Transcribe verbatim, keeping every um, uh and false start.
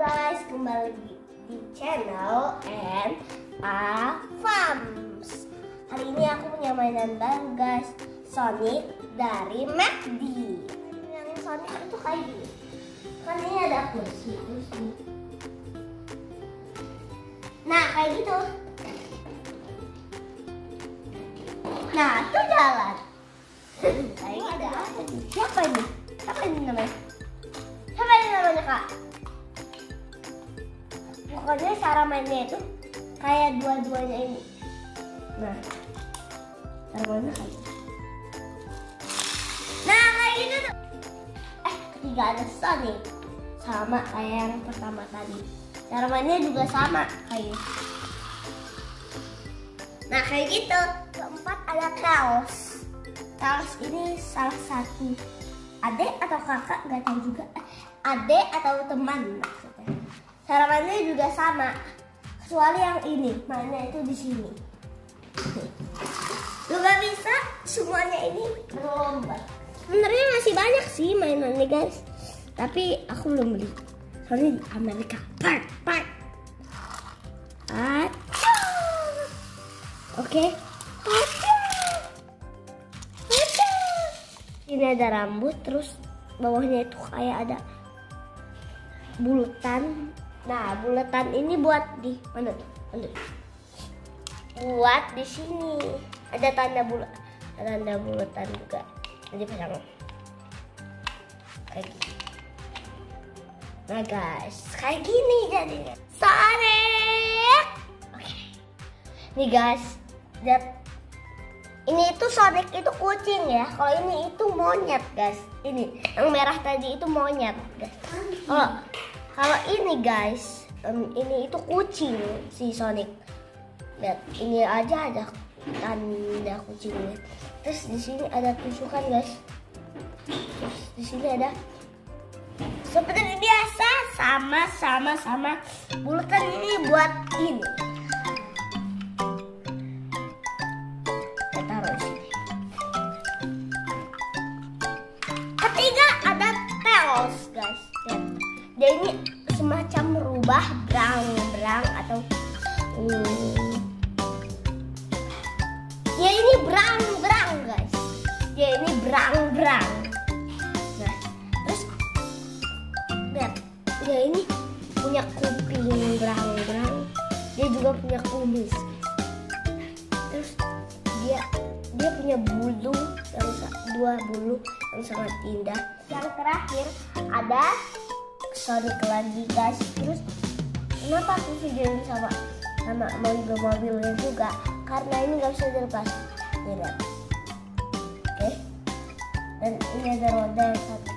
guys, kembali di, di channel N A Farms. Hari ini aku punya mainan baru guys, Sonic dari McD. Yang Sonic itu kayak gini. Kan ini ada kursi, kursi. Nah kayak gitu. Nah itu jalan. Kayak ada apa nih? Siapa ini? Siapa ini namanya? Siapa ini namanya kak? Pokoknya cara mainnya itu kayak dua-duanya ini. Nah, cara mainnya kayak gitu. Nah kayak gitu tuh. Eh ketiga ada Sonic, sama kayak yang pertama tadi. Cara mainnya juga sama kayak gitu. Nah kayak gitu. Keempat ada Chaos. Chaos ini salah satu adik atau kakak, nggak tahu juga. Adik atau teman maksudnya. Cara mainnya juga sama, kecuali yang ini mainnya itu di sini. Juga bisa semuanya ini berlomba. Sebenarnya masih banyak sih mainannya guys, tapi aku belum beli. Soalnya di Amerika. Part, part. Oke. Ini ada rambut, terus bawahnya itu kayak ada bulatan. Nah, bulatan ini buat di mana tuh? Mana? Buat di sini. Ada tanda bulat, tanda bulatan juga. Jadi pasang kayak gini. Nah guys, kayak gini jadinya. Sonic. Oke. Nih guys, lihat. Ini itu Sonic itu kucing ya. Kalau ini itu monyet guys. Ini yang merah tadi itu monyet guys. Oh. Kalau ini guys, um, ini itu kucing si Sonic. Lihat, ini aja ada tanda kucingnya. Terus di sini ada tusukan guys. Terus di sini ada seperti biasa, sama sama sama bulatan ini buat ini. Kita taruh di sini. Ketiga ada Chaos guys. Lihat. Dia ini semacam merubah berang-berang atau hmm, ya ini berang-berang guys. Dia ini berang-berang. Nah, terus lihat, dia ini punya kuping berang-berang. Dia juga punya kumis. Terus dia dia punya bulu yang dua bulu yang sangat indah. Yang terakhir ada Sonic lagi guys. Terus kenapa aku videoin sama sama mobil-mobilnya juga? Karena ini nggak bisa dilepas. Lihat. Oke. Dan ini ada roda yang satu.